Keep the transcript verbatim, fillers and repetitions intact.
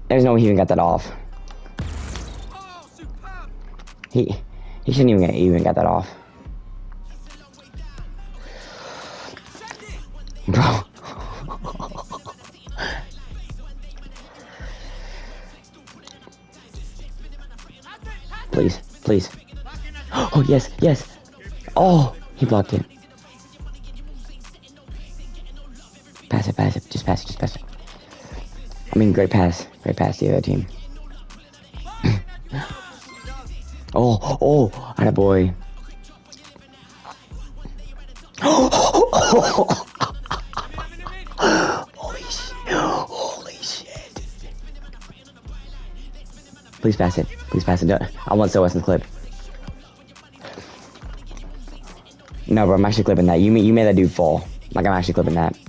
There's no way he even got that off. He he shouldn't even get, even got that off. Bro. Please, please. Oh, yes, yes. Oh, he blocked it. Pass it, pass it. Just pass it, just pass it. I mean, great pass. Great pass to the other team. oh, oh, attaboy. Holy shit. Holy shit. Please pass it. Please pass it. I want so Weston's clip. No, bro, I'm actually clipping that. You, you made that dude fall. Like, I'm actually clipping that.